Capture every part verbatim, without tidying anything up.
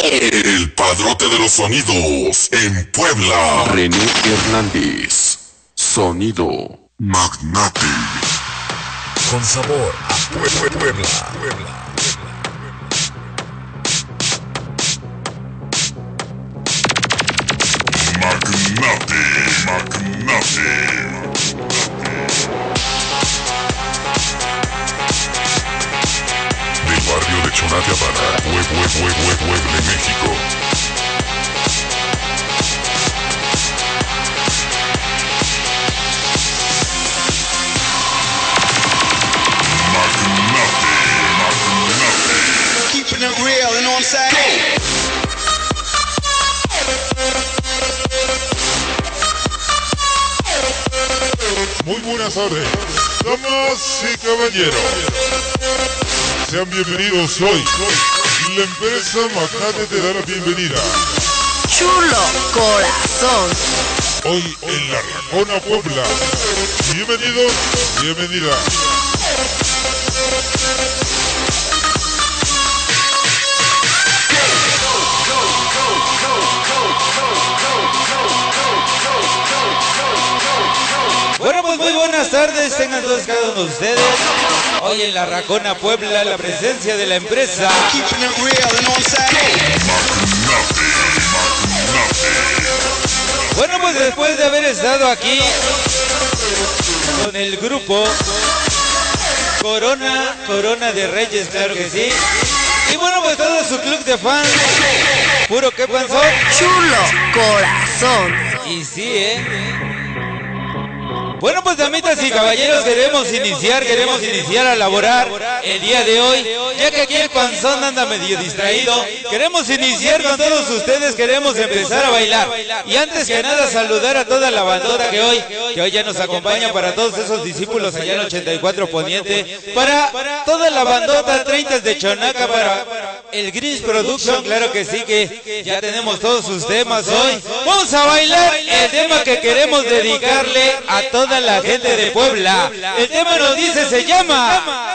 El padrote de los sonidos en Puebla. René Hernández. Sonido Magnate. Con sabor a Pue- Puebla. Puebla. Magnate, Magnate. Del barrio de Chonate para Puebla, Puebla, Puebla, México. Magnate, Magnate. Keeping it real, you know what I'm saying? Muy buenas tardes, damas y caballeros. Sean bienvenidos hoy. La empresa Magnate te da la bienvenida. Chulo corazón. Hoy en La Racona, Puebla. Bienvenidos, bienvenida. Bueno, pues muy buenas tardes, tengan todos cada uno de ustedes. Hoy en La Racona, Puebla, la presencia de la empresa. Keeping it real, you know what I'm saying? Bueno, pues después de haber estado aquí con el grupo Corona, Corona de Reyes, claro que sí. Y bueno, pues todo su club de fans. Puro que pasó. Chulo corazón. Y sí, eh. Bueno, pues damitas y caballeros, queremos iniciar, queremos iniciar a laborar el día de hoy, ya que aquí el panzón anda medio distraído. Queremos iniciar con todos ustedes, queremos empezar a bailar. Y antes que nada saludar a toda la bandota que hoy, que hoy ya nos acompaña, para todos esos discípulos allá en ochenta y cuatro Poniente, para toda la bandota treinta de Chonaca, para el Grinch Production, claro que sí, que ya tenemos todos sus temas hoy. Vamos a bailar el tema que queremos dedicarle a toda la gente de Puebla. El tema nos dice, se llama...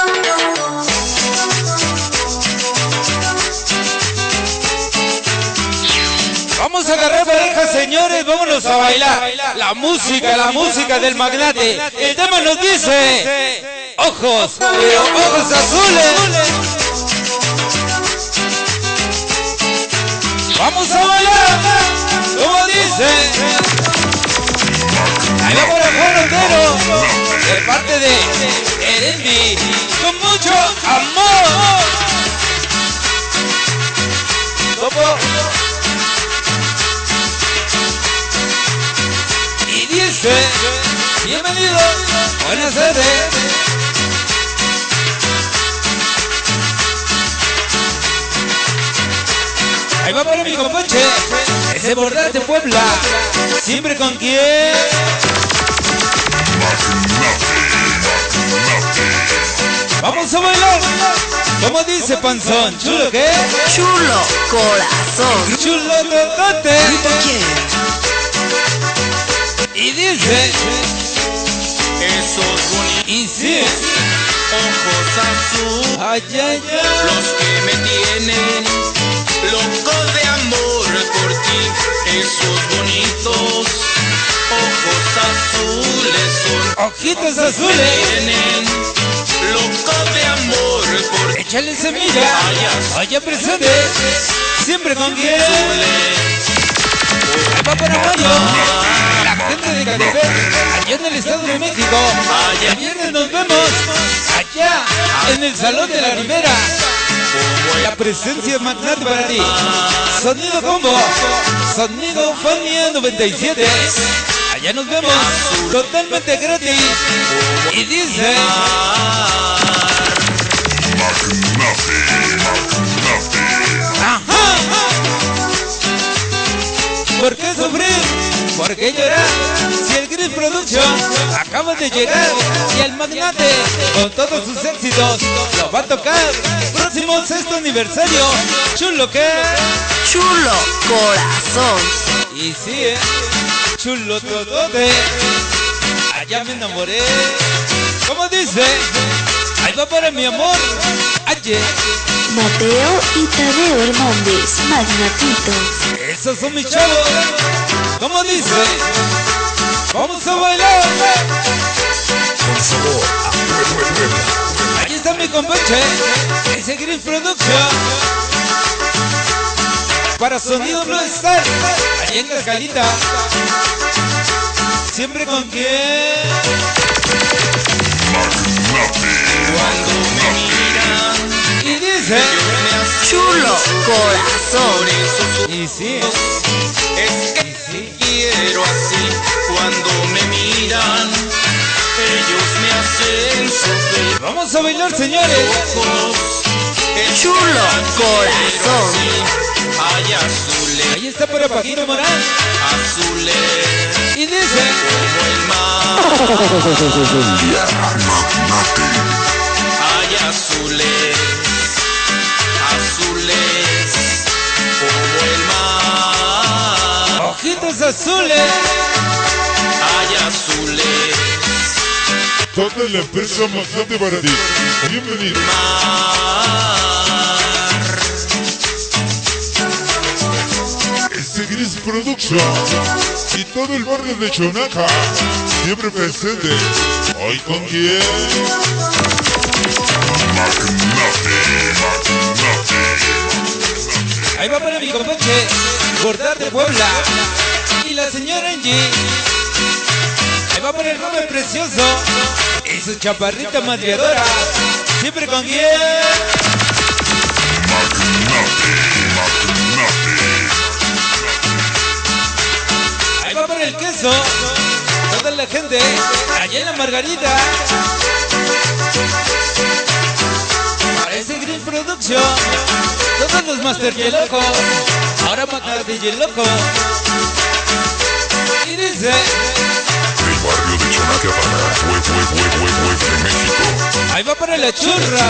Vamos a agarrar parejas, señores, vámonos a bailar. La música, la música del Magnate. El tema nos dice... Ojos, pero ojos azules. Vamos a bailar, como dice. Ahí va por el Juan Otero, de parte de Erendi, con mucho amor. Topo. Y dice, bienvenido, buenas tardes. Ahí va para mi compadre, ese bordate Puebla, siempre con quien. Vamos a bailar, como dice Panzón, chulo qué, Chulo corazón. chulo totote. Y dice, Esos bonitos y sí, ojos azules, ay, ay, ay. los que me tienen loco de amor por ti. Esos bonitos ojos azules son Ojitos azules, tienen loco de amor por ti. échale semilla, vaya presente, siempre con quien. Ahí va para Mayo, la gente de Catepec, allá en el Estado de México. El viernes nos vemos allá en el Salón de la Ribera. La presencia Magnate para ti. Sonido Combo, Sonido Fania noventa y siete. Allá nos vemos totalmente gratis. Y dice... Ajá. ¿Por qué sufrir? ¿Por qué llorar? Si el Grinch Production acaba de llegar y el Magnate con todos sus éxitos lo va a tocar. Próximo sexto aniversario. Chulo que... Chulo corazón. Y sí, eh. Chulo totote. Allá me enamoré. ¿Cómo dice? Ahí va para mi amor. Ayer. Mateo y Tadeo Hernández, Magnatito. Esos son mis chavos. ¿Cómo dice? Vamos a bailar. Con sabor a Puebla. Ahí está mi compadre, ese Green Production. Para Sonido No Star, allá en Cascalita. Siempre con quién. Cuando me miran, Y dice, Chulo corazón. y sí, es que y sí. quiero así. Cuando me miran, ellos me hacen sufrir. Vamos a bailar, señores. Chulo corazón. Hay azules, Ahí está para Paquito Morán. azules Y dice, como el mar. Magnate. Hay azules, azules como el mar. ojitos azules. Hay azules, Toda la empresa Magnate para ti. Bienvenido. Este Gris Production y todo el barrio de Chonaca siempre presente. Hoy con quién. Magnate, Magnate. Ahí va para mi compadre, Gordar de Puebla. Y la señora Angie. Ahí va para el joven precioso. Y su chaparrita madreadora. Siempre con quién. Magnate, Magnate. Ahí va para el queso. Toda la gente. Allá en la Margarita. Para ese Green Production. Todos los Master Yelocos. Ahora Magnate Yeloco. Y dice. Del barrio de Chonaca para Pue, Pue, Pue, Pue, Pue, de México. Ahí va para la churra.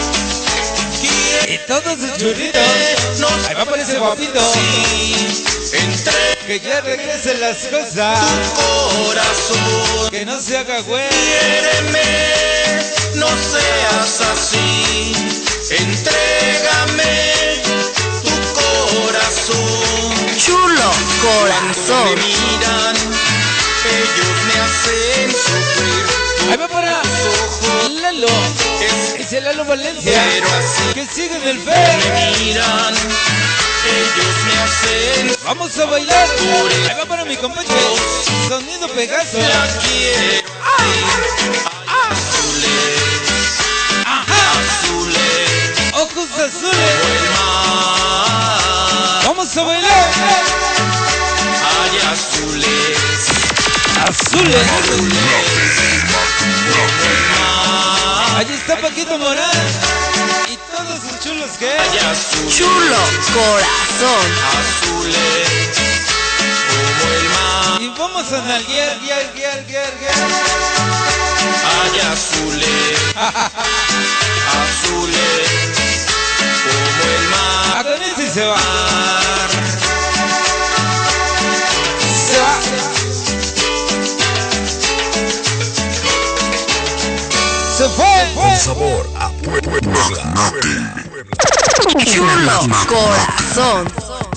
Y todos sus churritos. Ahí va para ese guapito. entre Que ya regresen las cosas. corazón. Que no se haga güey. Quiéreme, no seas así. Entrégame tu corazón. Chulo Cuando corazón. me miran, ellos me hacen sufrir. Ahí va para Lalo. Es el Lalo Valencia. Pero así Que sigue en el me fe. miran, ellos me hacen. Vamos a bailar. Ahí va para mi compañero. Sonido Pegaso. La quiero azules, Ajá. azules, Ojos azules. el mar. Vamos a bailar. Hay azules, Azules. mar. Allí está Paquito Morán. Y todos sus chulos que. Hay azules, Chulo corazón. azules, como el mar. Y vamos a nalguear, guiar, guiar, guiar, guiar. Hay azules, azules, como el mar. A con este se va. Se va. Se fue. Con sabor a Pue- Pue- Puebla. Magnate. Chulo corazón.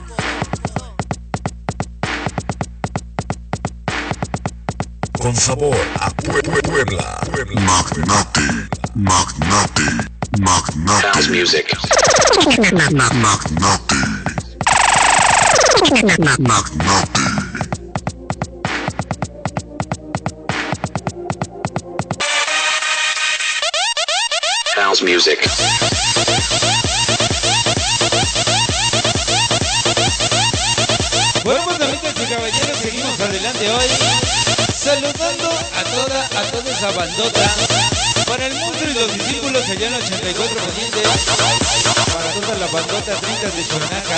Con sabor a Pue- Pue- Puebla. Puebla. Magnate. Magnate. Magnate. House music. Magnate. Magnate. House music. Bueno, pues amigas y caballeros, seguimos adelante hoy. Saludando a toda, a toda esa bandota. Para el monstruo y los discípulos allá en ochenta y cuatro Poniente. Para toda la bandota treinta de Chonaca.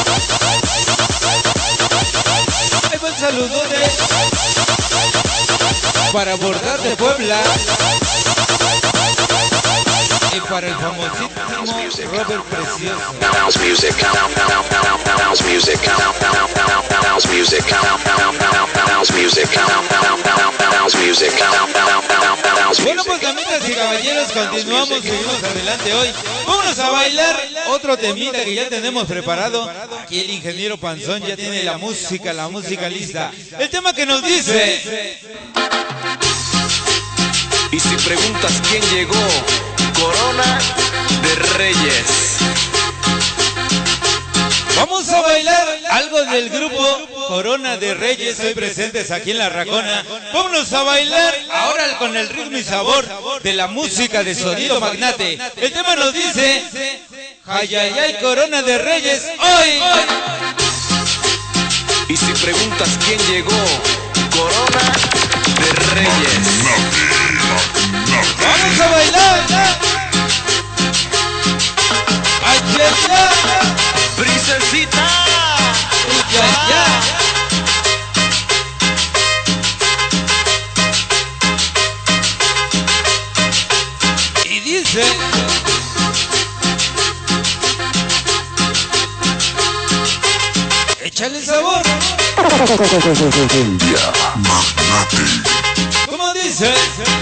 Ahí va el saludote. Para Bordar de Puebla. Y para el famosísimo Robert Precioso. House music. House music. house music, house music, house music, house Bueno, music. pues amigas y caballeros, continuamos, seguimos adelante hoy. Vámonos a bailar otro temita que ya tenemos preparado. Aquí el ingeniero Panzón ya tiene la música, la música lista. El tema que nos dice... Y si preguntas quién llegó, Corona de Reyes. Vamos a bailar algo del grupo Corona de Reyes, hoy presentes aquí en La Racona. Vámonos a bailar ahora con el ritmo y sabor de la música de Sonido Magnate. El tema nos dice, ay, ay, ay, Corona de Reyes, hoy. Y si preguntas quién llegó, Corona de Reyes. Vamos a bailar. Ay, ay, ay. Princesita. Ya, ya. Y dice... Échale sabor. ¿Cómo dice?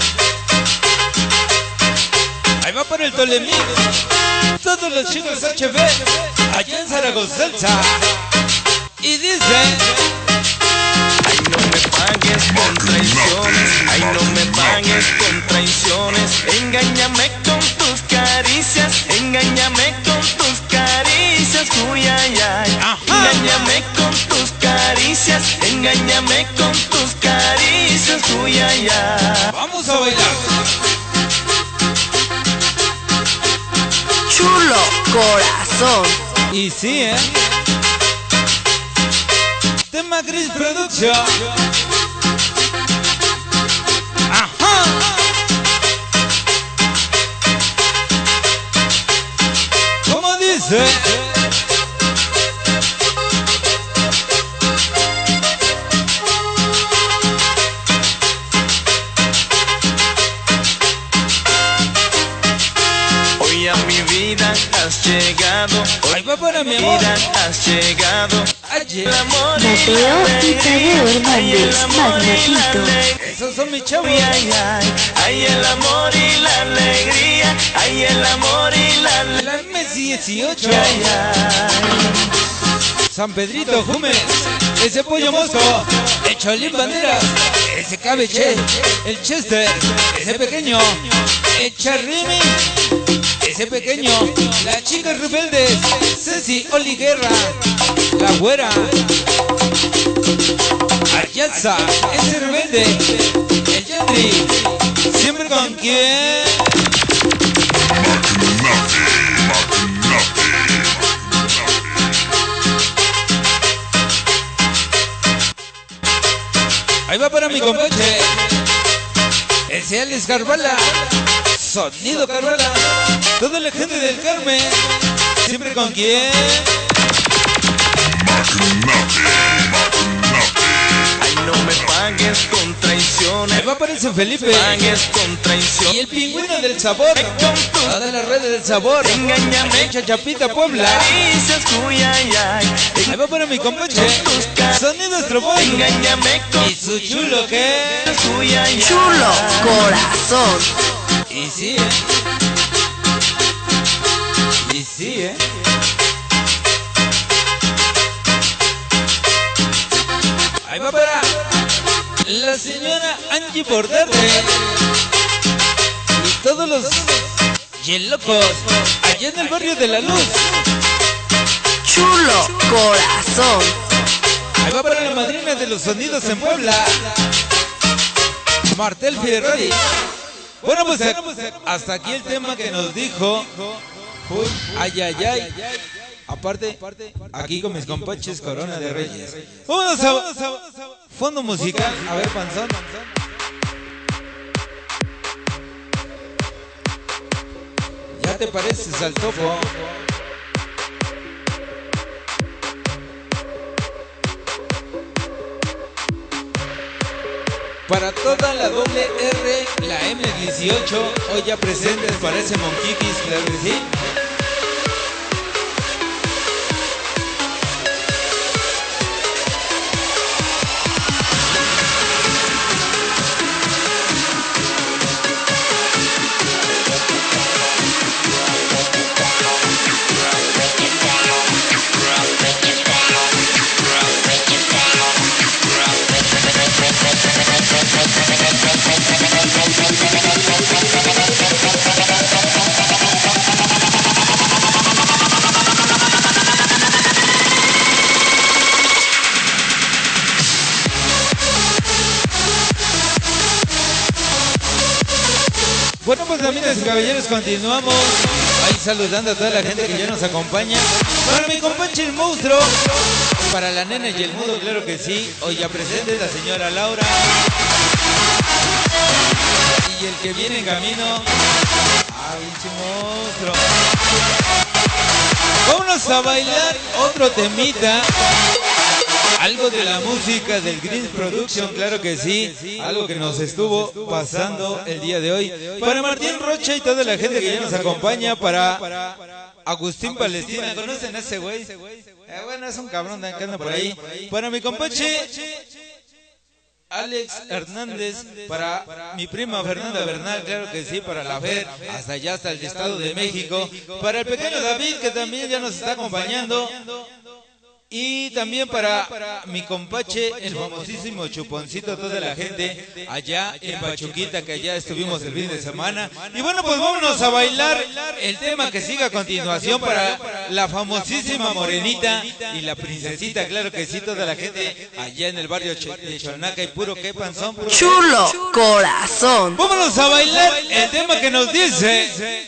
Ahí va para el Tolemí. Todos los chicos H B allá en Zaragoza. Y dice... Ay, no me pagues con traiciones, ay, no me pagues con traiciones. Engáñame con tus caricias, engáñame con tus caricias, uy, ay, ay. Engáñame con tus caricias, engáñame con tus caricias, uy, ay, ay. Vamos a bailar. Chulo corazón. Y sí, ¿eh? Tema Gris Production. Ajá. ¿Cómo dice? Hoy a mi vida has llegado, Ahí va para mi amor. vida has llegado. Ayer. El amor y Mateo la y alegría, Tadeo ay, el Hernández, amor y la Magnatito. alegría. Esos son mis chavos. Ay, ay, ay, ay, el amor y la alegría, ay, el amor y la alegría. La M dieciocho. Ay, ay. San Pedrito Jumes, ese pollo mosco, el Cholín Banderas, ese Cabeche, el Chester, ese pequeño, el Charrimi, ese pequeño, las chicas rebeldes, Ceci Oliguerra, la güera, Ayatza, ese rebelde, el Yandri, siempre con quién. Ahí va para mi compadre, ese Alex Carvala, Sonido Carvala, toda la gente del Carmen, siempre con quién. Ay, no me pagues con traiciones, Ahí va para ese Felipe, pagues con y traición. el pingüino del sabor, toda la red del sabor, Engáñame, Chachapita Puebla. caricias, uy, ay, ay. Ahí va para mi compadre, Sonido Estroboy, Engáñame con y su chulo que. uy, ay, ay. Chulo corazón. Y sí, eh. Y sí, eh. Ahí va para la señora Angie Bordarte y todos los yelocos allá en el barrio de La Luz. Chulo corazón. Ahí va para la madrina de los sonidos en Puebla, Martel Ferrari. Bueno, pues hasta aquí el tema que nos dijo. Uy, ay, ay, ay. Aparte, aquí con mis compaches Corona de Reyes. Vámonos a fondo musical. A ver, Panzón. ¿Ya te pareces al topo? Para toda la doble R, la M dieciocho, hoy ya presentes para ese Monquiquis, claro que sí. pues, damitas y caballeros, continuamos ahí saludando a toda la gente que ya nos acompaña. Para mi compadre el monstruo, para la nena y el mundo, claro que sí. Hoy ya presente la señora Laura. Y el que viene en camino, ah, pinche monstruo. Vámonos a bailar otro temita. Algo de la música del Green Production, claro que sí. Algo que nos estuvo pasando el día de hoy. Para Martín Rocha y toda la gente que ya nos acompaña. Para Agustín Palestina. ¿Conocen a ese güey? Eh, bueno, es un cabrón que anda por ahí. Para mi compache Alex Hernández, para mi prima Fernanda Bernal, claro que sí, para la Fer, hasta allá, hasta el Estado de México. Para el pequeño David, que también ya nos está acompañando. Y también para mi compache, el famosísimo Chuponcito, toda la gente allá en Pachuquita, que allá estuvimos el fin de semana. Y bueno, pues vámonos a bailar el tema que sigue a continuación para la famosísima Morenita y la Princesita, claro que sí, toda la gente allá en el barrio de Chonaca y puro que panzón. Puro Chulo corazón. Vámonos a bailar el tema que nos dice...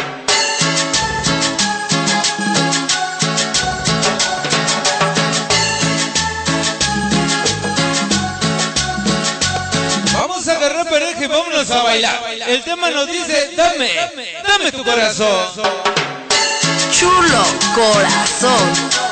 Agarrar pareja y vámonos a bailar. El tema nos dice, dame, dame tu corazón. Chulo corazón.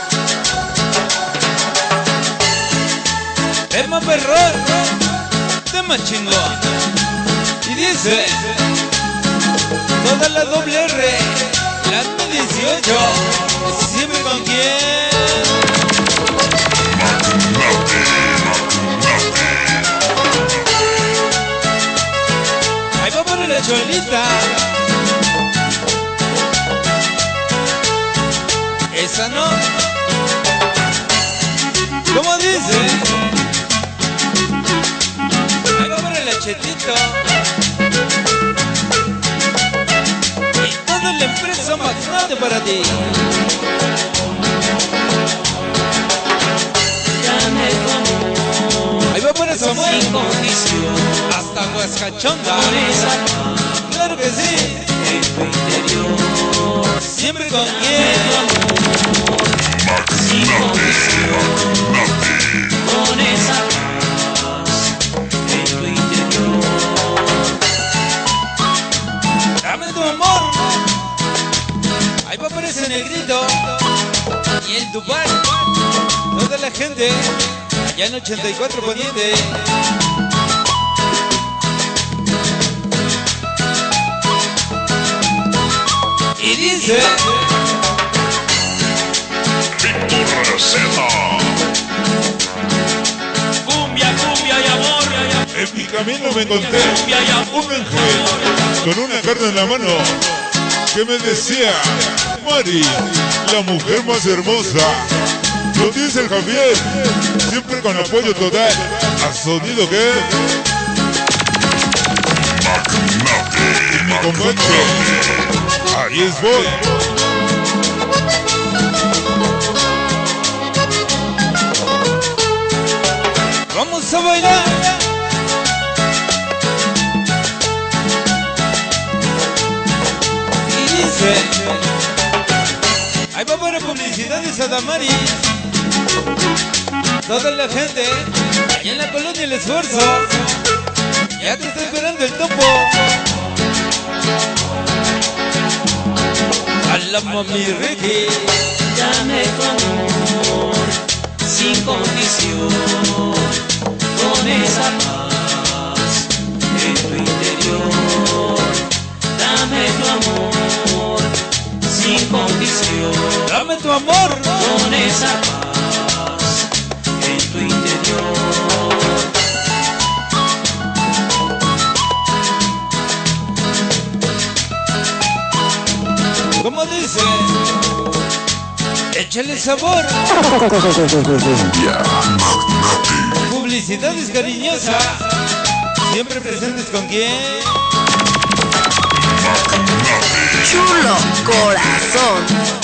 Tema perrón, tema chingón. Y dice, toda la doble R, la dieciocho, siempre con quién. Ahí va por la cholita. Esa no. ¿Cómo dice? Ahí va por el achetito. Y toda la empresa magnate para ti. Ahí va por el Samuel. Sin condición. Hasta Huascachonga. Claro que sí. En tu interior. Siempre con quién. Sin condición. Con esa paz. En tu interior. Dame tu amor. Ahí va a aparecer el grito. Y el Dubai. Toda la gente. Ya en ochenta y cuatro poniente. Y dice Víctor Receta. Cumbia, cumbia y amor. En mi camino me encontré un ángel con una carta en la mano que me decía, Mari, la mujer más hermosa. Lo dice el Javier, siempre con apoyo total. ¿Has sonido qué? Y mi compadre, ahí es voy. Vamos a bailar. Y dice, ahí va para publicidades a Damaris. Toda la gente allá en la colonia El Esfuerzo. Ya te está esperando el topo. A la mami Ricky. Dame tu amor sin condición, con esa paz en tu interior. Dame tu amor sin condición. Dame tu amor con esa paz en tu interior. ¿Cómo dice? Échale sabor. Publicidades cariñosas. Siempre presentes con quién. Chulo corazón.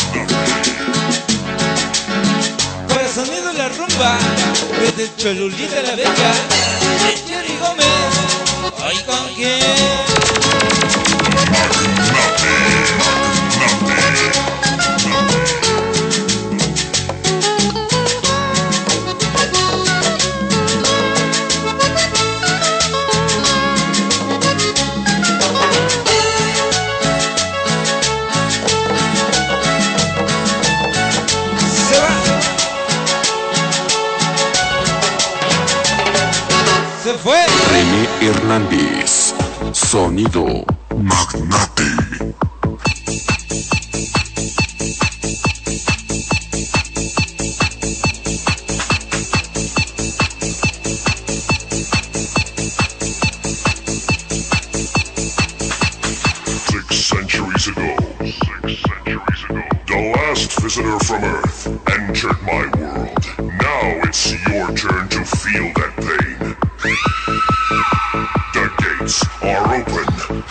Para sonido la rumba. Desde Cholulita la Bella. De Jerry Gómez. Hoy con quién. René Hernández, sonido Magnate. Six centuries ago, six centuries ago, the last visitor from Earth entered my world. Now it's your turn to feel that pain. The gates are open.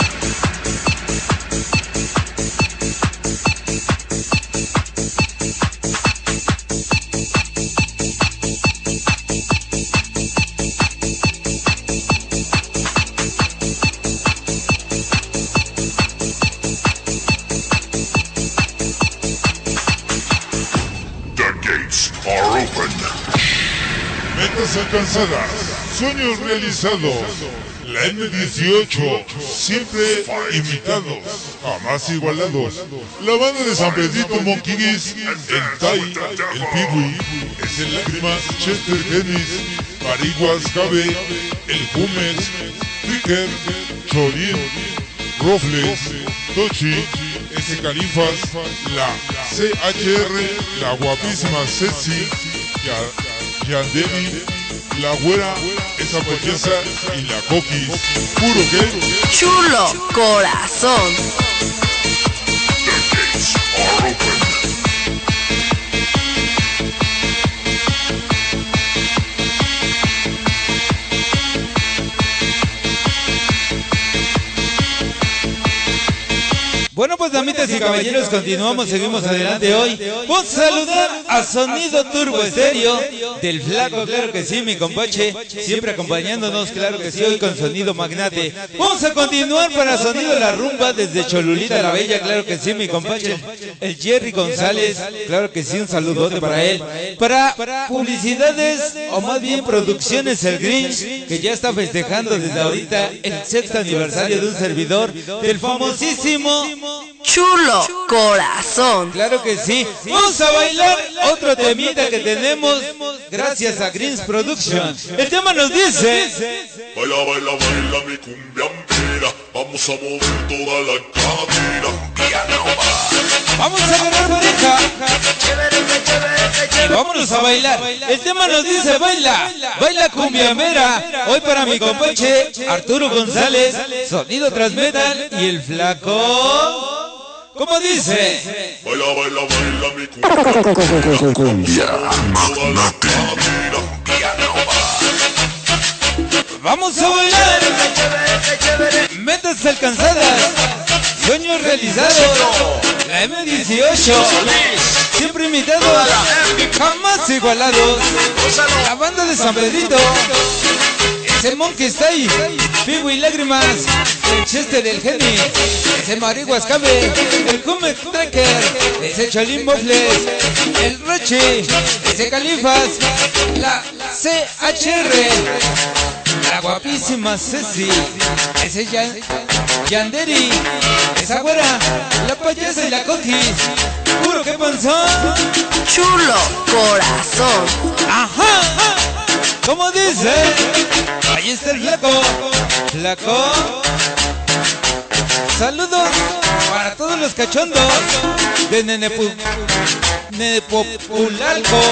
The gates are open. Metas alcanzadas, sueños realizados. La eme dieciocho, siempre imitados, jamás igualados. La banda de San Pedrito Monquiguis, el Tai, el Piwi, es el Lágrimas, Chester Genis, Mariguas Cabe, el Jumes, Tricker, Chorín, Rofles, Tochi, ese Califas, la ce hache erre, la guapísima Ceci, Yandeli, la güera, esa polleza y la coquis. ¿Puro qué? Chulo corazón. The gates are open. Bueno, pues damitas y caballeros, continuamos, seguimos adelante hoy. Vamos a saludar a Sonido Turbo Estéreo del Flaco, claro que sí, mi compache, siempre acompañándonos, claro que sí, hoy con Sonido Magnate. Vamos a continuar para Sonido La Rumba desde Cholulita la Bella, claro que sí, mi compache, el Jerry González, claro que sí, un saludote para él. Para publicidades, o más bien producciones El Grinch, que ya está festejando desde ahorita el sexto aniversario de un servidor del famosísimo Chulo corazón. Claro que sí. Vamos a bailar otro temita que tenemos gracias a Greens Production. El tema nos dice: Baila, baila, baila mi cumbia ampera. Vamos a mover toda la cadera. Vamos a agarrar pareja y vámonos a bailar. El tema nos dice: baila, baila cumbia mera. Hoy para mi compache Arturo González, Sonido Transmetal y el Flaco. ¿Cómo dice? Baila, baila, baila mi cumbia. Cumbia Magnate. Vamos a bailar. Metas alcanzadas, sueños realizados. La eme dieciocho, siempre imitados, jamás igualados. La banda de San Pedrito, ese Monkey está ahí, Piwi Lágrimas, el Chester del Geni, ese Mariguas Cabe, el Jumet Tracker, ese Cholín Mofles, el Roche, ese Califas, la ce hache erre, la guapísima Ceci, ese Yan, Yanderi, esa güera, la payasa y la coquis. Puro que panzón. Chulo corazón. Ajá, ¿cómo dice? Ahí está el Flaco. Flaco. Saludos para todos los cachondos de Nenepu, Nenepopulalco.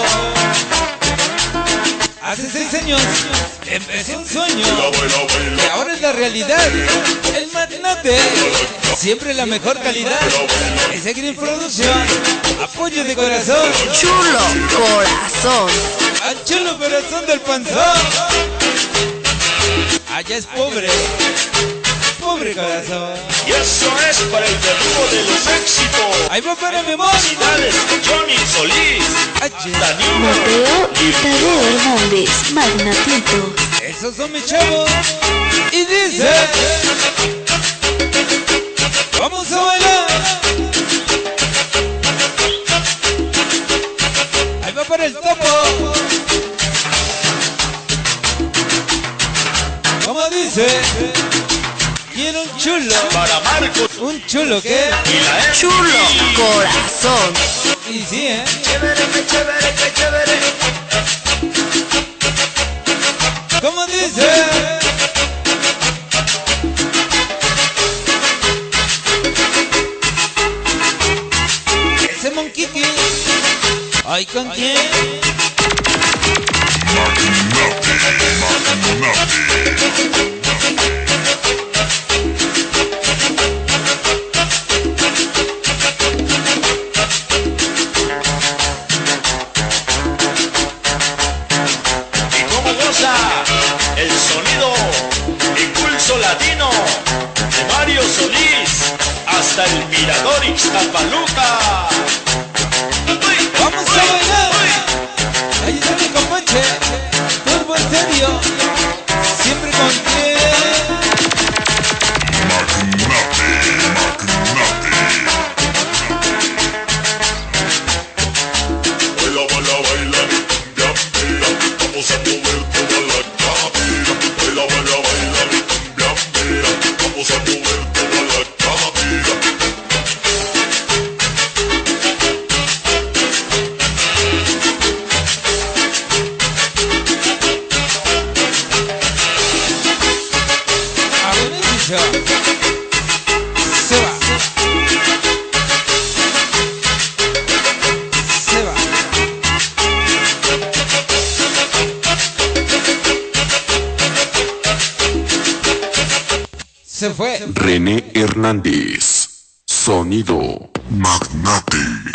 Hace seis años empecé un sueño y ahora es la realidad. El Magnate, siempre la mejor calidad. Ese Green Production, apoyo de corazón. Chulo corazón. Al chulo corazón del panzón. Allá es pobre, pobre corazón. Y eso es para el verdugo de los éxitos. Ahí va para mi amor. Felicidades, Johnny Solís, Danilo, Mateo Tadeo Hernández, Magnatito. Esos son mis chavos. Y dice: Vamos a bailar. Ahí va para el topo. ¿Cómo dice? Quiero un chulo. Para Marcos. ¿Un chulo qué? Y la Chulo corazón. Y sí, ¿eh? Chévere, qué chévere, qué chévere. ¿Cómo dice? Ese monquiqui. ¿Ay, con quién? El sonido Impulso Latino de Mario Solís hasta el Mirador Ixtapaluca. ¡Vamos a bailar! Ahí está mi compadre, Turbo Estéreo, siempre con que... Baila, baila, baila, ya, mira, vamos a mover toda la cabina. Baila, baila, baila, ya, mira, vamos a mover toda la cabina. A beneficio. Se va. Se va. Se fue. René Hernández. Sonido Magnate.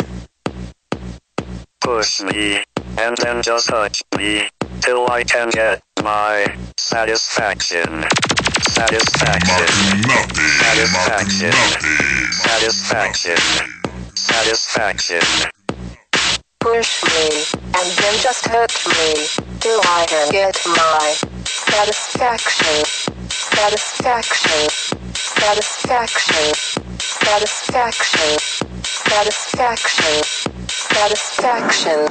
Push me, and then just touch me, till I can get my satisfaction. Satisfaction. Satisfaction. Satisfaction. Satisfaction. Push me, and then just hurt me, till I can get my satisfaction. Satisfaction. Satisfaction. Satisfaction. Satisfaction. Satisfaction.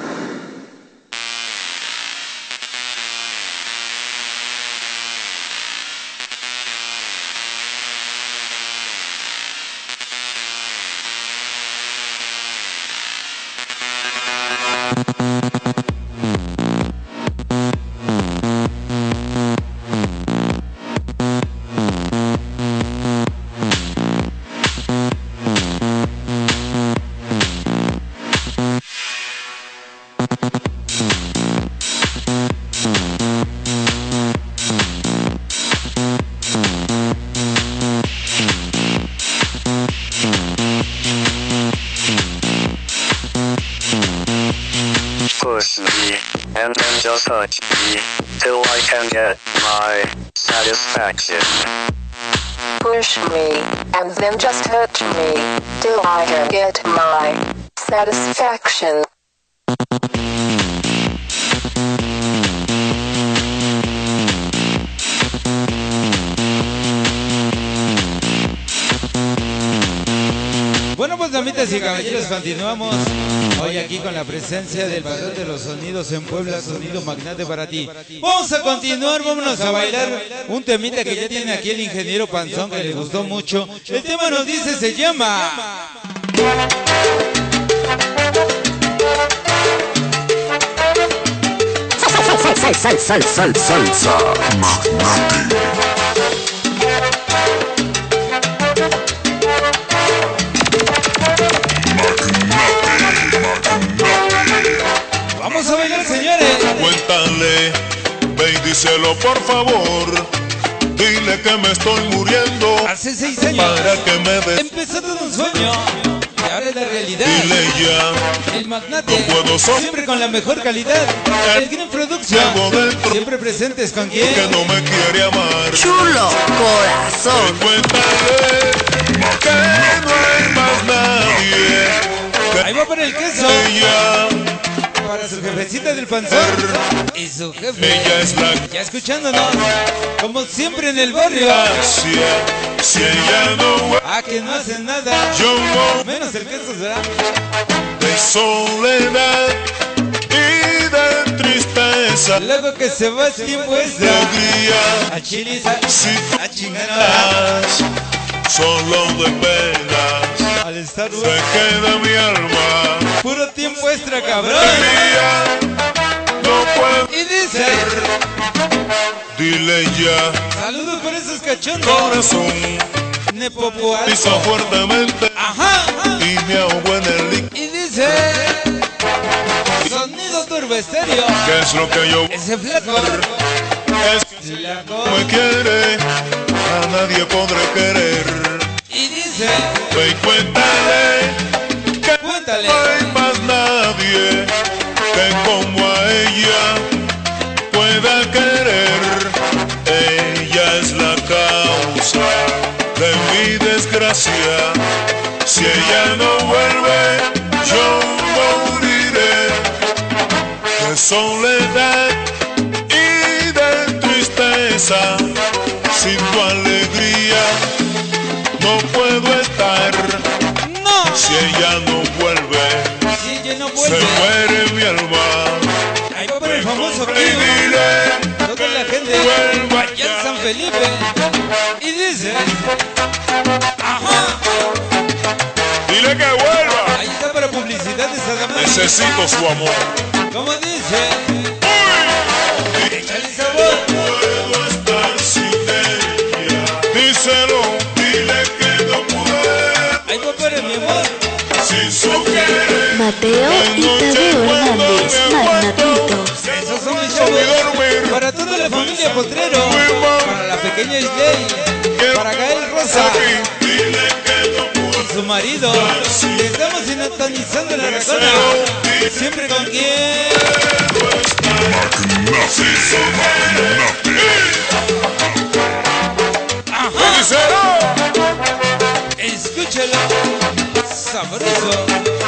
Push me, and then just touch me, till I can get my satisfaction. Push me, and then just hurt me, till I can get my satisfaction. Bueno, pues damitas y caballeros, continuamos hoy aquí con la presencia del patrón de los sonidos en Puebla, Sonido Magnate para ti. Vamos a continuar, vámonos a bailar un temita que ya tiene aquí el ingeniero Panzón, que le gustó mucho. El tema nos dice, se llama... Sal, sal, sal, sal, salsa Magnate. Vamos a bailar, señores. Cuéntale, ve y díselo por favor. Dile que me estoy muriendo. Hace seis años para que me des. Empezó todo un sueño y ahora es la realidad. Dile ya. El Magnate, no puedo so siempre con la mejor calidad. El Green Production, siempre presentes con quien que no me quiere amar. Chulo corazón. Cuéntale que no hay más nadie. Ahí va para el queso. Ella, para su jefecita del panzón y su jefe. Ella es la ya escuchándonos, como siempre en el barrio. Si ella no ah, que no hacen nada, yo no, menos el queso será de soledad y de tristeza. Luego que se va el tiempo extra, alegría, a chiliza, si a chingadas, solo de penas, al estar se queda mi alma. Puro tiempo extra, cabrón. Alegría, no puedo. Y dice, dile ya. Saludos por esos cachondos. Corazón, Nepopo alto. piso fuertemente. Ajá, ajá. Y me ahogo en el líquido. Y dice, sonido turbo estéreo. ¿Qué es lo que yo? Ese flaco. Es que me quiere, a nadie podré querer. Y dice, ve y cuéntale que cuéntale. no hay más nadie que como a ella pueda querer. Ella es la causa de mi desgracia. Si ella no vuelve, yo moriré de soledad y de tristeza. Sin tu alegría no puedo estar. No. Si ella no vuelve, si ella no vuelve, se muere mi alma. Ahí va por el famoso Y dile toda la gente vuelva allá en San Felipe. Y dice, ajá, dile que vuelva. ahí está para publicidad de Sadamar. Necesito su amor. Como dice, Uy, échale sabor. puedo estar sin ella. Díselo, dile que no puedo. Ahí va para mi amor. Si su querer, Mateo y Tadeo Hernández, Magnatitos. Esos son mis chavos. Para toda la familia Potrero. Para la pequeña Isley. Para Gael Rosa. dile que no puedo. Y su marido. Estamos sintonizando la razona. Siempre con quien. Ajá. Díselo. Escúchalo. Sabroso.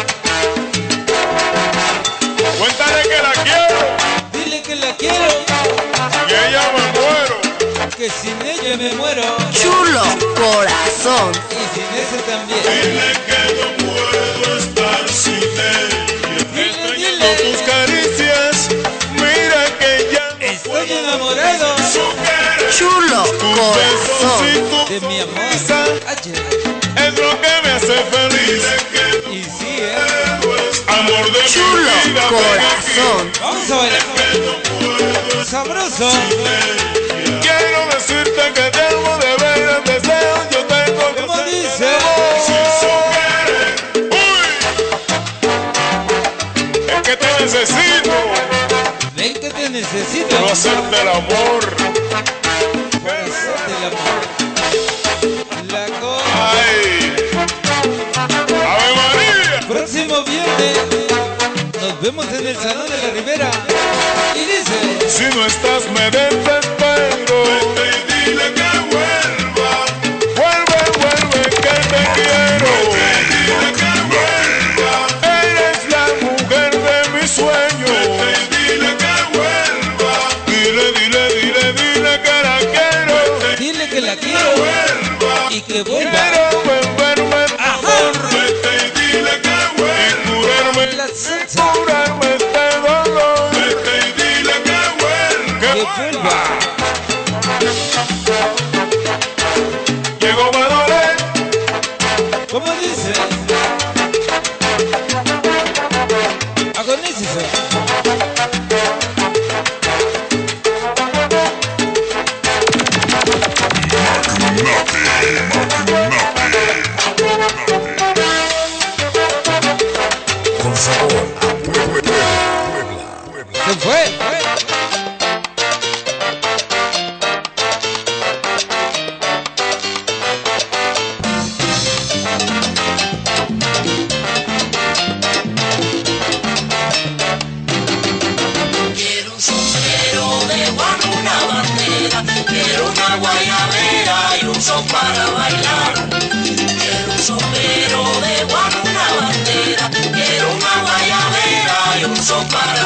Cuéntale que la quiero. Dile que la quiero. Y ella me muero. Que sin ella me muero. Chulo corazón. Y sin ese también. Dile que no puedo estar sin ella. Dile, Con dile. tus caricias, mira que ya no Estoy enamorado Chulo tu corazón. besito de mi amor. Ayer. es lo que me hace feliz. Y sí, eh. Amor de Chulo mi vida, corazón. Vamos a bailar. Sabroso. quiero decirte que te amo de veras, deseo yo tengo que Como ser dice. tu amor. Uy, es que te necesito. Ven que te necesito. Quiero hacerte el amor. Para hacerte el amor. La cosa. Ay, Ave María. Próximo viernes. Nos vemos en el Salón de la Ribera. Y dice, Si no estás me desespero. Vete y dile que vuelva. Vuelve, vuelve que te quiero. Vete y dile que vuelva. Eres la mujer de mis sueños. Vete y dile que vuelva. Dile, dile, dile, dile que la quiero. dile que la quiero y que vuelva. Quiero volverme Ajá. amor. Vete y dile que vuelva. Y curarme, La salsa. curarme este dolor. Vete y dile que vuelva. Que vuelva. Llegó a doler. ¿Cómo dice? Agonícese. Con sabor a Puebla, Puebla, Puebla. Se fue. Quiero un sombrero de guano, una bandera, quiero una guayabera y un son para bailar. Quiero un sombrero de guano, una bandera, quiero una guayabera y un son para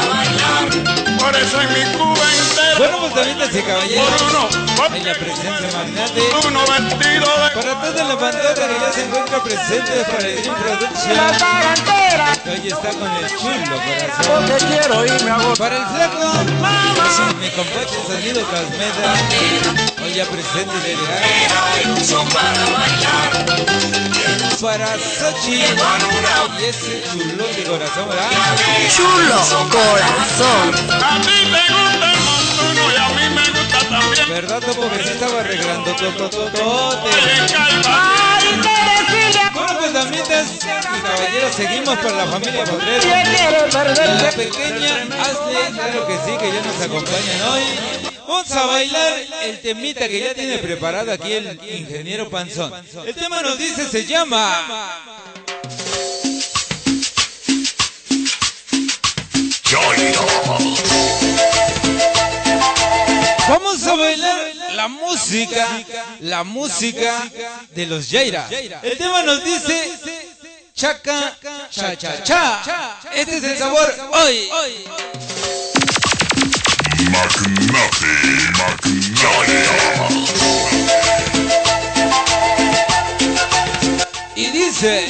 pues damas y caballeros, en la presencia magnate, para toda la bandera que ya se encuentra presente para el Dream Production, que hoy está con el chulo corazón. Para el flaco, mi compadre Sonido Casmeda, hoy ya presente y delegado. Para Sochi y ese chulo de corazón, ¿verdad? Chulo corazón. A ti te gusta el montuno y a mí me gusta también. ¿Verdad, Topo, que sí estaba arreglando totototote? Bueno, pues damitas y caballeros, seguimos para la familia Potrero. La pequeña Ashley, claro que sí, que ya nos acompañan hoy. Vamos a bailar el temita que ya tiene preparado aquí el ingeniero Panzón. El tema nos dice, se llama... Vamos a bailar la música, la música de los Yaira. El tema nos dice chaca, cha, cha, cha. Este es el sabor hoy. Magnate, Magnate. Y dice...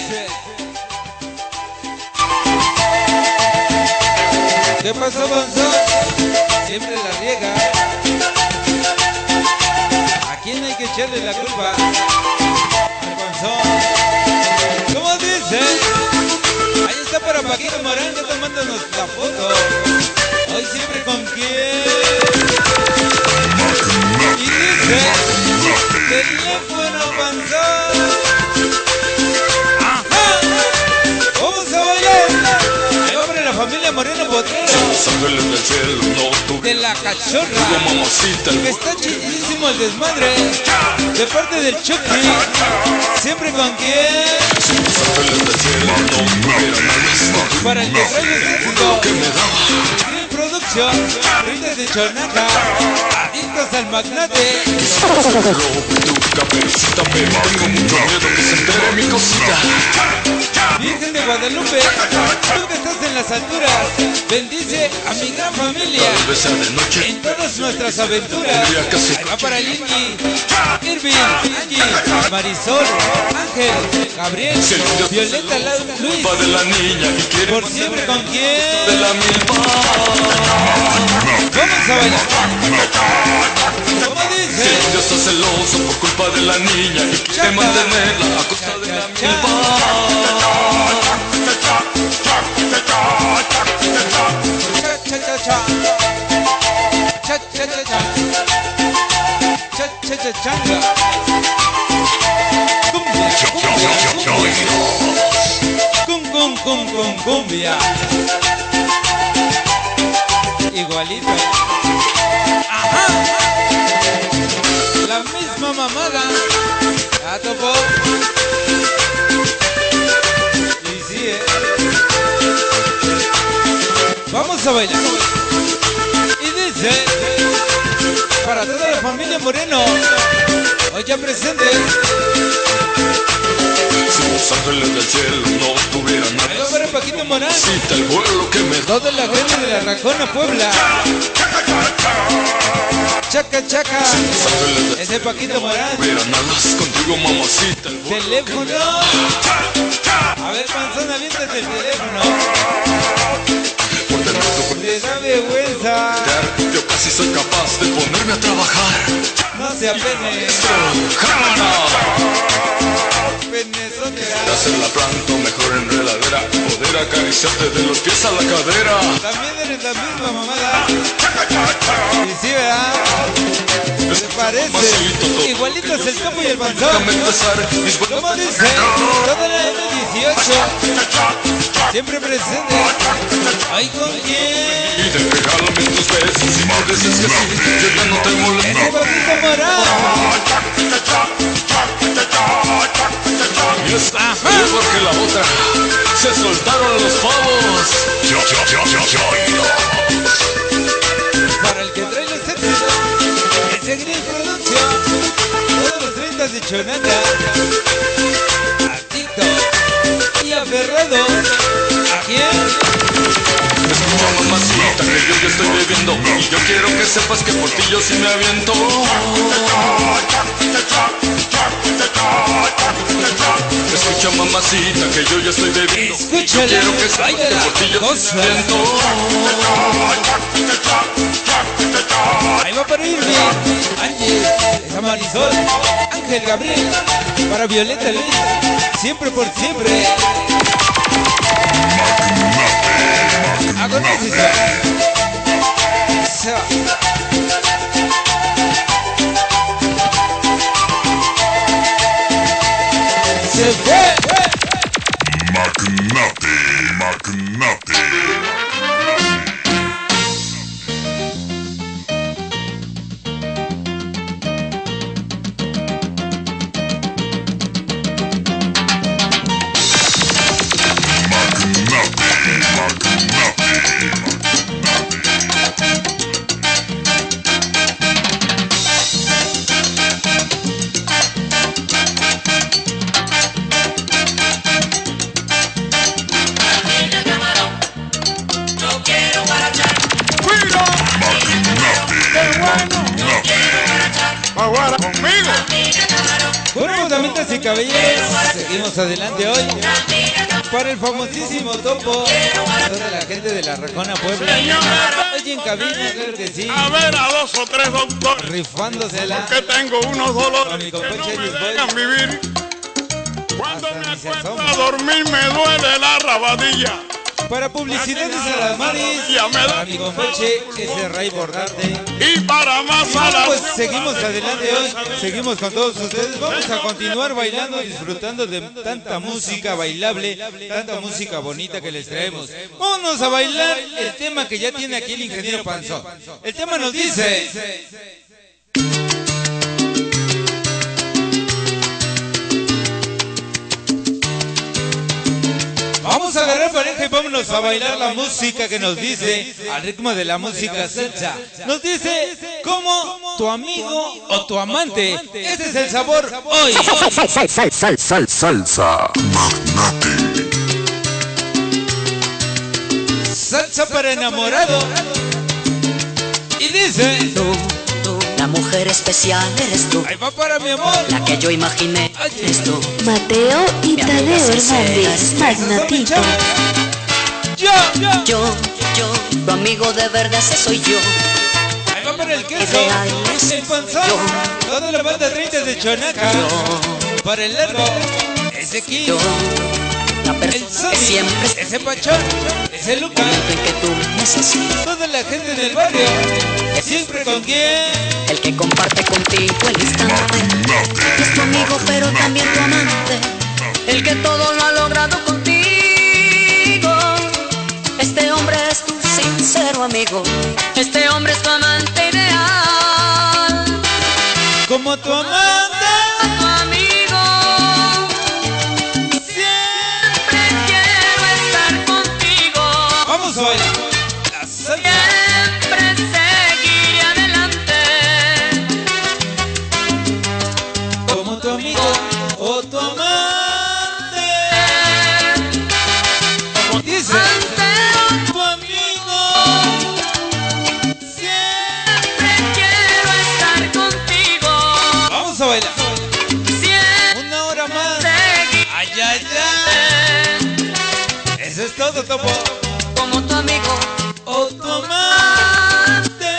¿Qué pasó, Panzón? Siempre la riega. ¿A quién hay que echarle la culpa? Al Panzón. ¿Cómo dice? Ahí está para Paquito Morán, ya tomándonos la foto. Hoy siempre con quién. Y dice, teléfono Panzón. Ajá. Vamos a bailar. Ahí va para la familia Moreno Potrero. De la cachorra. Que está chidísimo el desmadre. De parte del Chucky. Siempre con quién. Para el que trae el éxito. Dream Production. Rindes de Chonaca. Adictos al magnate. Virgen de Guadalupe, tú que estás en las alturas, bendice a mi gran familia en todas nuestras aventuras. Ahí va para Linky, Irving, Angie, Marisol, Ángel, Gabriel, Violeta, Luis, por siempre con quién. Vamos a bailar. ¿Cómo dice? Si Dios está celoso por culpa de la niña y quiere mantenerla a costa de la milpa. Cha cha cha, cha cha cha cha, cha cha cha changa. Cumbia, cumbia, cum cum cum cum cumbia. Igualito. Ajá. La misma mamada. ¿A Topo? Y sí, eh. Vamos a bailar. Y dice, para toda la familia Moreno, hoy ya presente. Si los ángeles del cielo no tuvieran nada. Ahí va para Paquito Morán. Cita el vuelo que me da. Toda la gente de la Racona, Puebla. Chaca, chaca. Ese Paquito Morán. Contigo, mamacita, el teléfono. A ver, Panzón, aviéntate el teléfono. Le da vergüenza. Yo casi soy capaz de ponerme a trabajar. No se apene. Penezote. Hacer la planta mejor enredadera. Poder acariciarte de los pies a la cadera. También eres la misma mamada. Y sí, ¿verdad? ¿Te parece? Igualito es el Topo y el Panzón. ¿Cómo dice? Toda la M dieciocho. Siempre presente. ¿Ay con quién? Y te regálame tus besos. Si me dices que sí, yo ya no te molesto. Ese Paquito Morán. Y esta es mejor que la otra. Se soltaron los pavos. Para el que trae los éxitos, ese Dream Production. Todos los treinta de Chonaca. Adicto y aferrado. ¿A quién? Escucha, mamacita, que yo ya estoy bebiendo. Y yo quiero que sepas que por ti yo sí me aviento. Escucha, mamacita, que yo ya estoy bebiendo. Escúchala, yo quiero que sepas que por ti yo sí me aviento. Ahí va para irme Ángel, esa Marisol, Ángel Gabriel, para Violeta Luis, siempre por siempre. Agonízate. Se fue. Magnate, magnate. Bueno, damitas y caballeros, seguimos adelante hoy para el famosísimo topo, toda la gente de la Rajona Puebla. Oye, en cabina, claro que sí. A ver a dos o tres doctores rifándosela. Que tengo unos dolores mi que no compa me Boy. dejan vivir. Cuando Hasta me ni se acuesto asoma. a dormir me duele la rabadilla. Para publicidades a las Maris, Ya me da- para mi compeche, ese Ray Bordarte. Y para más Y a bueno, las pues seguimos adelante hoy, seguimos con todos ustedes. Vamos a continuar bailando, disfrutando de tanta música bailable, tanta música bonita que les traemos. Vámonos a bailar el tema que ya tiene aquí el ingeniero Panzón. El tema nos dice... Vamos a agarrar pareja y vámonos a bailar la música que nos dice, al ritmo de la música salsa. Nos dice, como tu amigo o tu amante. Ese es el sabor hoy. Salsa. Magnate. Salsa para enamorado. Y dice, Tú, tú, la mujer especial eres tú. ahí va para mi amor. La que yo imaginé eres tú. Mateo y Mi amiga Tadeo sincera Hernández, es tú. Magnatito. Yo, yo. Yo, yo, tu amigo de verdad ese soy yo. Ahí va para el queso. Ideal es El panzón. yo. Toda la banda treinta de Chonaca. Yo, Para el largo. Ese yo, King. la El persona que Sony. siempre es Ese Pachón. Ese Lucas. el que tú necesitas. Toda la gente del barrio. Siempre con quién. El que comparte contigo el instante. Es tu amigo pero también tu amante. El que todo lo ha logrado contigo. Este hombre es tu sincero amigo. Este hombre es tu amante ideal. Como tu amante. Tu amigo. Siempre quiero estar contigo. Vamos a bailar. La salsa. Siempre seguiré adelante. Como tu amigo o tu amante. Dice. Tu amigo. Siempre quiero estar contigo. Vamos a bailar. Siempre Una hora más. seguiré Ay, ay, ay. Eso es todo, topo. como tu amigo. O tu amante.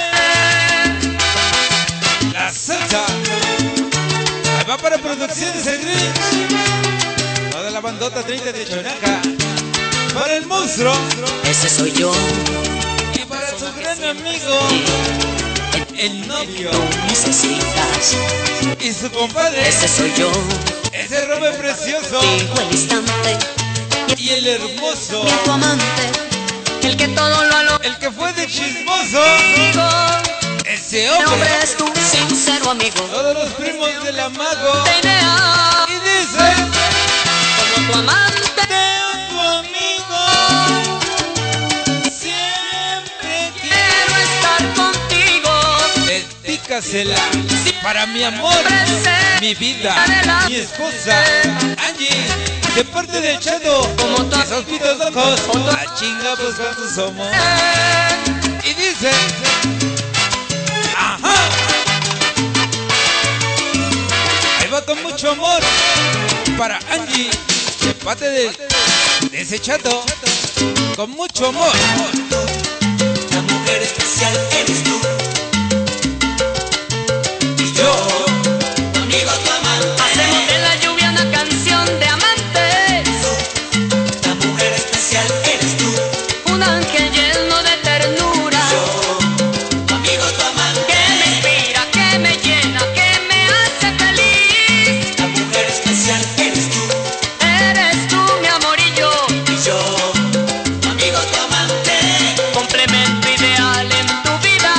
La salsa. Ahí va para producciones el Grinch. Toda la bandota treinta de Chonaca. Para el monstruo. Ese soy yo. Y para su gran amigo. El novio. Tú necesitas. Y su compadre. Ese soy yo. Ese Robert precioso. Digo el instante. Y el hermoso. Y tu amante. El que todo lo ha logrado. El que fue de chismoso. Ese Este hombre. hombre es tu sincero amigo. Todos los primos del amago. Te idea. Y dice. Como tu amante. De tu amigo. Siempre Quiero estar contigo. dedícasela para mi amor, mi vida, mi esposa, Angie, de parte del Chato, Como tú. esos pitos locos, a chinga pues cuántos somos. Y dice. dice? Ajá. Ahí va con mucho amor para Angie, de parte de, de ese chato. Con mucho amor. La mujer especial eres tú. Y yo, conmigo tu amante. Hacemos de la lluvia una canción de amantes. La mujer especial eres tú. Un ángel lleno de ternura. Yo, conmigo tu amante. Que me inspira, que me llena, que me hace feliz. La mujer especial eres tú. Eres tú mi amor y yo. Y yo, conmigo tu amante. Complemento ideal en tu vida.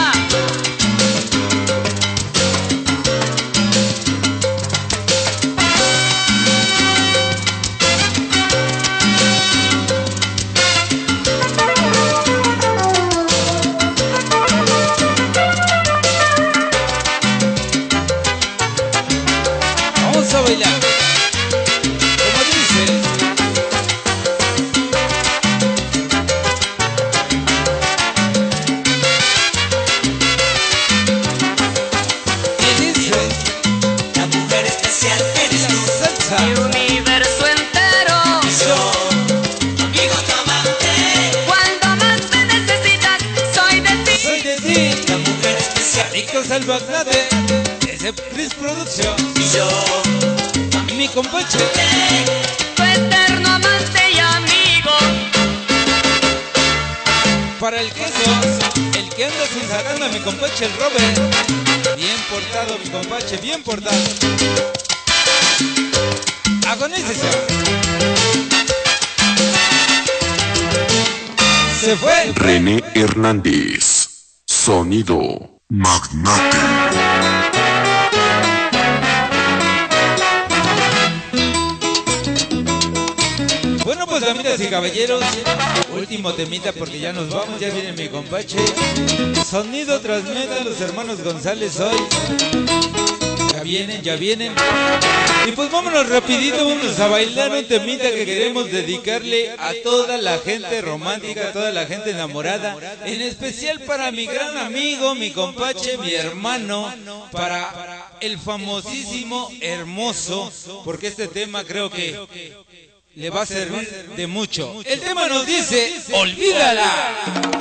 Vamos a bailar. Como dice. Y dice. La mujer especial eres tú. Salsa. Mi universo entero. Y yo, conmigo tu amante. Cuando más me necesitas, soy de ti. Soy de ti. La mujer especial. Adictos al magnate. Ese Chris Producción. Y yo, Mi compache. Tu eterno amante y amigo. Para el queso. El que anda sin sacando a mi compache, el Robert. Bien portado, mi compache, bien portado. Agonícese. Se fue. René Hernández. Sonido Magnate. Bueno, pues damitas y caballeros, último temita porque ya nos vamos, ya viene mi compache. Sonido transmeta los hermanos González hoy. Ya vienen, ya vienen. Y pues vámonos rapidito, vámonos a bailar un temita que queremos dedicarle a toda la gente romántica, a toda la gente enamorada. En especial para mi gran amigo, mi compache, mi hermano, para el famosísimo Hermoso, porque este tema creo que le va a servir de mucho. El tema nos dice, olvídala.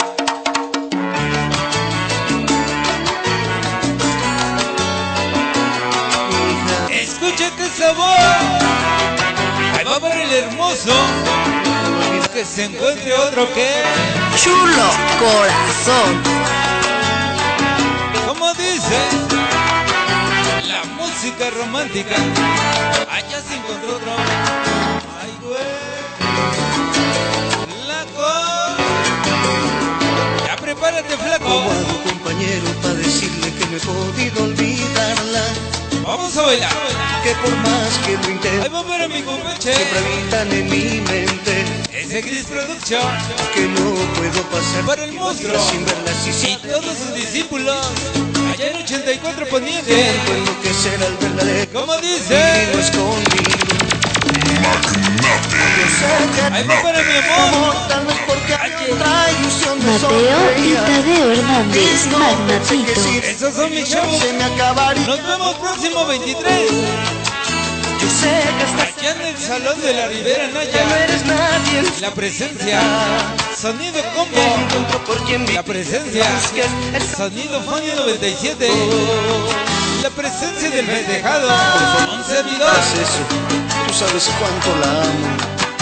Escucha qué sabor. Ahí va para el Hermoso. Que se encuentre otro que Chulo corazón. como dice la música romántica. Allá se encontró otro. Ay, güey. Flaco. Ya prepárate, flaco. Como a tu compañero para decirle que no he podido olvidarla. Vamos a bailar. Que por más que lo intente, ahí va para mi compache. siempre habitan en mi mente. Ese Chris Production. Que no puedo pasar para el monstruo sin verlas y sin y todos sus discípulos. Allá en ochenta y cuatro Poniente. siento enloquecer al verdadero. ¿Cómo dice? Conmigo escondido. Ahí va para mi amor. Tal vez porque hay otra ilusión de Mateo y sonreír. Tadeo Hernández, No sé qué Magnatito. decir. Esos son mis chavos. Se me acabaría. Nos vemos próximo veintitrés. Yo sé que estás Allá en el Salón de la Ribera que no Naya. eres nadie. La presencia. Sonido Combo. Encuentro por quien La presencia. Sonido Fonio noventa y siete. La presencia del festejado. Un servidor. haz eso, tú sabes cuánto la amo.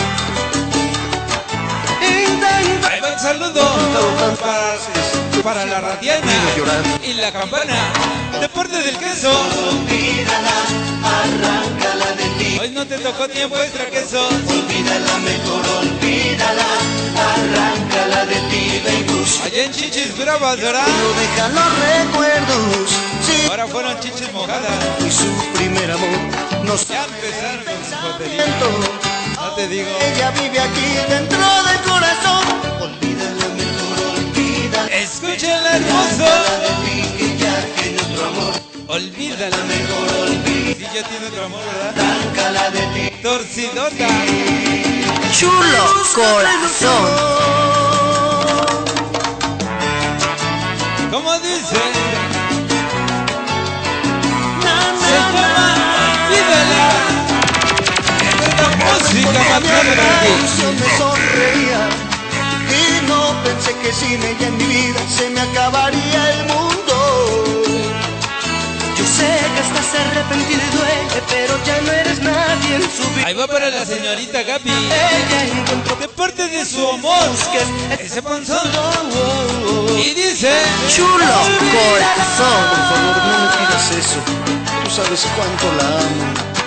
Ahí va el saludo para, para la radiana y la campana de parte del queso. Olvídala, arráncala de ti. Hoy no te tocó tiempo extra, queso. Olvídala mejor, olvídala, arráncala de ti, baby. Allá en Chichis Bravas, ¿verdad? No deja los recuerdos. Sí, Ahora fueron chichis mojadas. y su primer amor no Ya empezaron con sus botellas. siento. No te digo. Ella vive aquí dentro del corazón. Olvídala mejor, olvídala. Escúchala, hermoso. Arráncala de ti, que ya tiene otro amor. Olvídala. Mejor olvídala. Si ya tiene otro amor, ¿verdad? Arráncala de ti. Torcidota. Chulo corazón. música porque mi Magnate para ti. ilusión me sonreía. Y no pensé que sin ella en mi vida se me acabaría el mundo. Yo sé que estás arrepentido y duele, pero ya no eres nadie en su vida. Ahí va para la señorita Gaby. Ella encontró de parte de su amor ese panzón. Y dice: Chulo corazón. Por favor, no me pidas eso. Tú sabes cuánto la amo.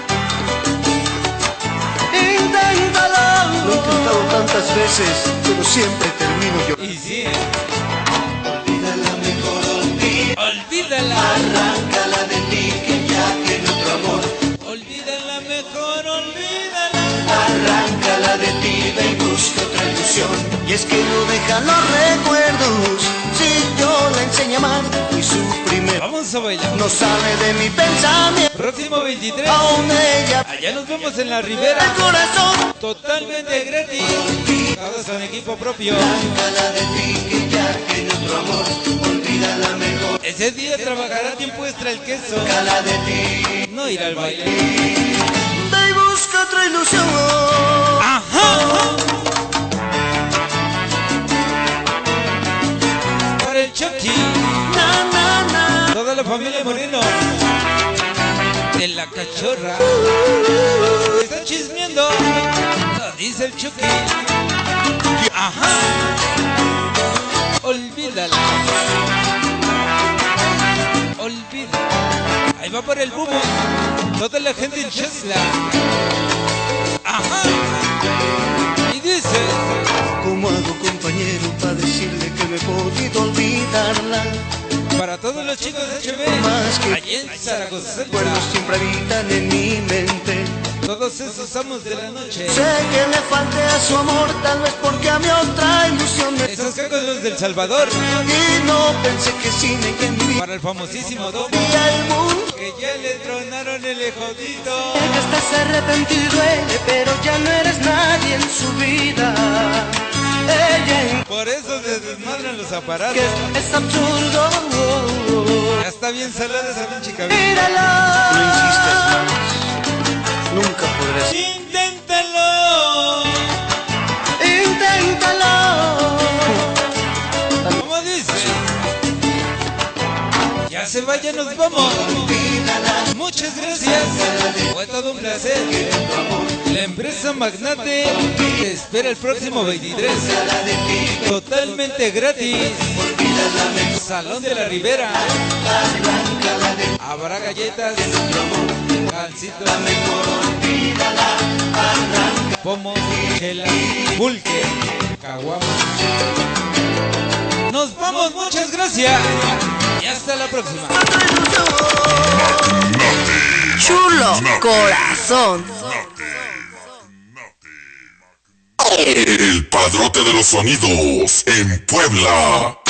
Inténtalo. Lo he intentado tantas veces, pero siempre termino yo. Y sí. Olvídala mejor, olvídala. Olvídala. Arráncala de ti, que ya tiene otro amor. Olvídala mejor, olvídala. Arráncala de ti, ve y busca otra ilusión. Y es que no deja los recuerdos. Si yo la enseño a amar, fui su primer. Vamos a bailar. No sabe de mi pensamiento. Próximo veintitrés. Aún ella. Allá nos vemos en la Ribera. El corazón. Totalmente gratis. Todos con equipo propio. Arráncala de ti, que ya tiene otro amor. Olvídala mejor. Ese día trabajará tiempo extra el queso. Arráncala de ti. No ir al baile. Ve y busca otra ilusión. Ajá. Para el Chucky. Na, na, na. Toda la familia Moreno. De la cachorra. Está chismeando. Lo dice el Chucky. Ajá. Olvídala. Olvídala. Ahí va para el Bubo. Toda la gente en Chesla. Ajá. Y dice: ¿Cómo hago, compañero, para decirle que no he podido olvidarla? Para todos los chicos de H B, Más que allí en Zaragoza, recuerdos siempre habitan en mi mente. todos esos amos de la noche. Sé que le falte a su amor, tal vez porque a mi otra ilusión me Esos cacos los del Salvador. y no pensé que sin ella en mi vida Para el famosísimo Domo, el mundo. que ya le tronaron el ejodito. Sé que estás arrepentido y duele, pero ya no eres nadie en su vida. Ella Por eso se desmadran los aparatos. que es absurdo. Ya está bien salada esa pinche cabeza. Mírala. No insistas más, nunca podrás. ¡Inténtalo! Inténtalo. ¿Cómo dice? Ya se vaya, nos vamos. Muchas gracias. Fue todo un placer. La empresa Magnate te espera el próximo veintitrés. Totalmente gratis. Salón de la Ribera. Habrá galletas, gansito, pomo, chela, pulque, caguama. Nos vamos, muchas gracias. Y hasta la próxima. Chulo corazón. El padrote de los sonidos en Puebla.